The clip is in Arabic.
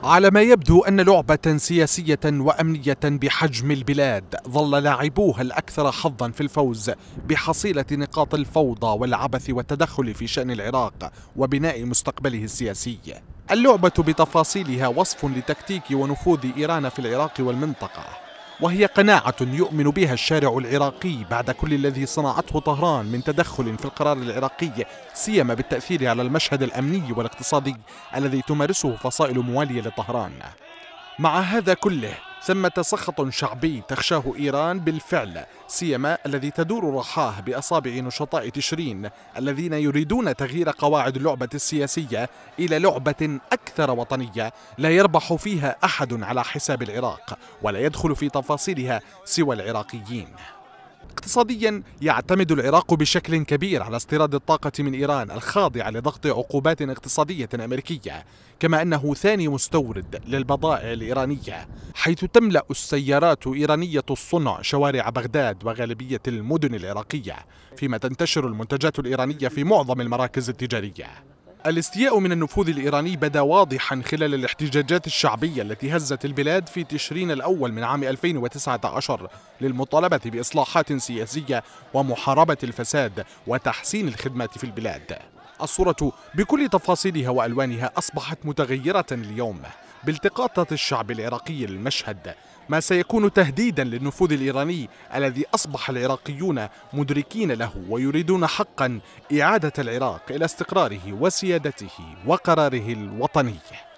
على ما يبدو أن لعبة سياسية وأمنية بحجم البلاد ظل لاعبوها الأكثر حظا في الفوز بحصيلة نقاط الفوضى والعبث والتدخل في شأن العراق وبناء مستقبله السياسي. اللعبة بتفاصيلها وصف لتكتيك ونفوذ إيران في العراق والمنطقة، وهي قناعة يؤمن بها الشارع العراقي بعد كل الذي صنعته طهران من تدخل في القرار العراقي، سيما بالتأثير على المشهد الأمني والاقتصادي الذي تمارسه فصائل موالية لطهران. مع هذا كله ثمة سخط شعبي تخشاه إيران بالفعل، سيما الذي تدور رحاه بأصابع نشطاء تشرين الذين يريدون تغيير قواعد اللعبة السياسية إلى لعبة أكثر وطنية لا يربح فيها أحد على حساب العراق ولا يدخل في تفاصيلها سوى العراقيين. اقتصاديا يعتمد العراق بشكل كبير على استيراد الطاقة من إيران الخاضعة لضغط عقوبات اقتصادية أمريكية، كما أنه ثاني مستورد للبضائع الإيرانية، حيث تملأ السيارات إيرانية الصنع شوارع بغداد وغالبية المدن العراقية، فيما تنتشر المنتجات الإيرانية في معظم المراكز التجارية. الاستياء من النفوذ الإيراني بدا واضحا خلال الاحتجاجات الشعبية التي هزت البلاد في تشرين الأول من عام 2019 للمطالبة بإصلاحات سياسية ومحاربة الفساد وتحسين الخدمات في البلاد. الصورة بكل تفاصيلها وألوانها أصبحت متغيرة اليوم بالتقاطة الشعب العراقي للمشهد، ما سيكون تهديدا للنفوذ الإيراني الذي أصبح العراقيون مدركين له ويريدون حقا إعادة العراق إلى استقراره وسيادته وقراره الوطني.